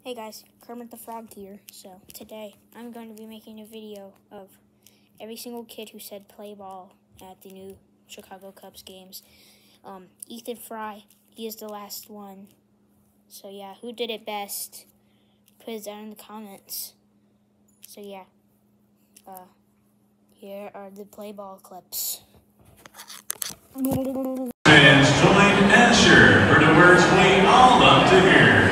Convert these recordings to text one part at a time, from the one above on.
Hey guys, Kermit the Frog here. So today I'm going to be making a video of every single kid who said play ball at the new Chicago Cubs games. Ethan Fry, he is the last one. So yeah, who did it best? Put it down in the comments. So yeah, here are the play ball clips. Fans join Asher for the words we all love to hear.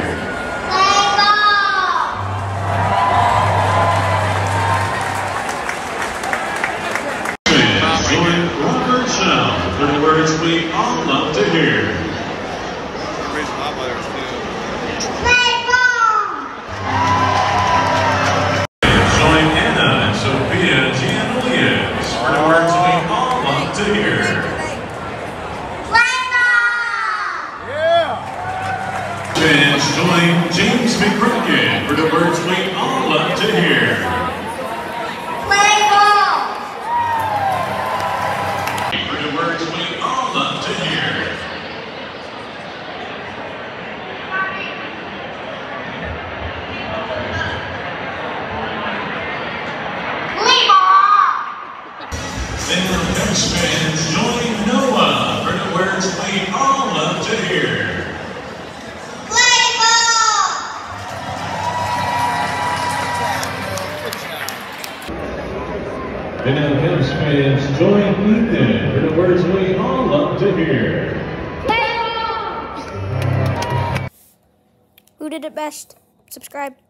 For the words we all love to hear. Join Anna and Sophia Gianoulias for the words we all love to hear. Fans join James McCracken for the words we all love to hear. And the Cubs fans join Noah for the words we all love to hear. Play ball! And the Cubs fans join Ethan for the words we all love to hear. Play ball! Who did it best? Subscribe.